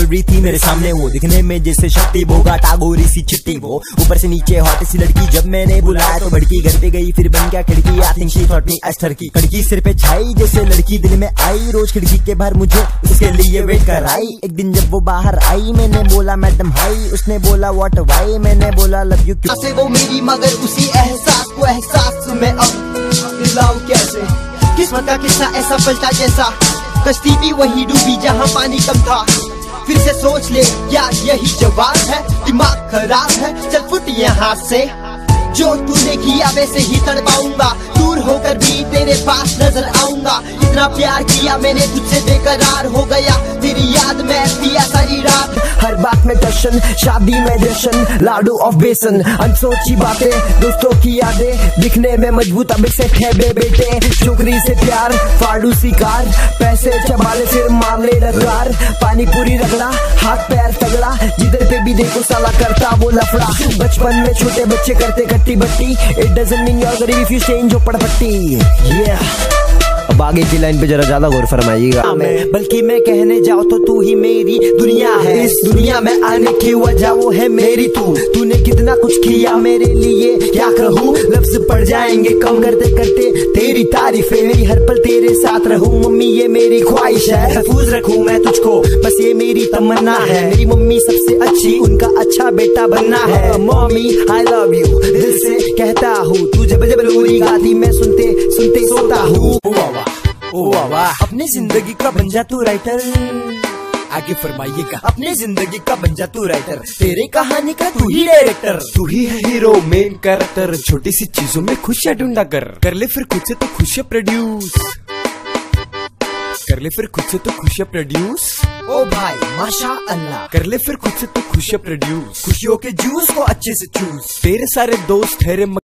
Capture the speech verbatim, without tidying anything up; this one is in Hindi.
चल रही थी मेरे सामने वो, दिखने में जैसे शक्ति बोगा टागोरी सी चिट्टी वो, ऊपर से नीचे हॉट सी लड़की। जब मैंने बुलाया तो भड़की, घर पे गई फिर बन गया खिड़की। I think she thought me अस्टर की खिड़की सिर पे छाई, जैसे लड़की दिल में आई। रोज खिड़की के बाहर मुझे उसके लिए वेट कर आई। एक दिन जब वो बाहर आई मैंने बोला मैडम हाई, उसने बोला व्हाट वाई, मैंने बोला लव यू। से वो मेरी मगर उसी एहसास को एहसास में अब दिलाऊं कैसे। किस्मत का किस्सा ऐसा पलटा जैसा कश्ती भी वही डूबी जहाँ पानी कम था। फिर से सोच ले क्या यही जवाब है, दिमाग खराब है चल फुट यहाँ से। जो तूने किया वैसे ही तड़पाऊंगा, दूर होकर भी तेरे पास नजर आऊंगा। इतना प्यार किया मैंने तुझसे बेकरार हो गया, तेरी याद में पिया सारी रात। हर बात में टशन, शादी में जश्न, लाडू ऑफ बेसन, अनसोची बातें, दोस्तों की यादें, दिखने में मजबूत अब से ठहबे बेटे। छोकरी से प्यार, फाड़ू सी कार, पैसे चबाले फिर मामले डकार। पानी पूरी रगड़ा, हाथ पैर तगड़ा, जिधर पे भी देखो साला करता वो लफड़ा। बचपन में छोटे बच्चे करते कट्टी बट्टी, इट डजंट मीन योर गरीब इफ यू स्टे इन झोपड़पट्टी। yeah. अब आगे की लाइन पे जरा ज्यादा गौर फरमाइएगा। बल्कि मैं कहने जाऊँ तो तू ही मेरी दुनिया है, इस दुनिया में आने की वजह वो है मेरी तू। तूने कितना कुछ किया मेरे लिए क्या कहूँ, लफ्ज पड़ जाएंगे कम करते करते तेरी तारीफें। मेरी हर पल तेरे साथ रहूं मम्मी ये मेरी ख्वाहिश है, महफूज रखूं मैं तुझको बस ये मेरी तमन्ना है। मेरी मम्मी सबसे अच्छी, उनका अच्छा बेटा बनना है। मम्मी आई लव यू दिल से कहता हूँ, तू जब जब लोरी गाती मैं सुनते सुनते सोता हूँ। ओ वाह, अपनी जिंदगी का बन जा तू राइटर, आगे फरमाइएगा। अपनी जिंदगी का बन जा तू राइटर, तेरे कहानी का तू ही डायरेक्टर। तू ही है हीरो मेन कैरेक्टर, छोटी सी चीजों में खुशियाँ ढूंढा कर। कर ले फिर खुद से तो खुशियाँ प्रोड्यूस, कर ले फिर खुद से तो खुशियाँ प्रोड्यूस। ओ भाई माशा अल्लाह, कर ले फिर खुद से तो खुशियाँ प्रोड्यूस। खुशियों के जूस को अच्छे से चूस। तेरे सारे दोस्त ठहरे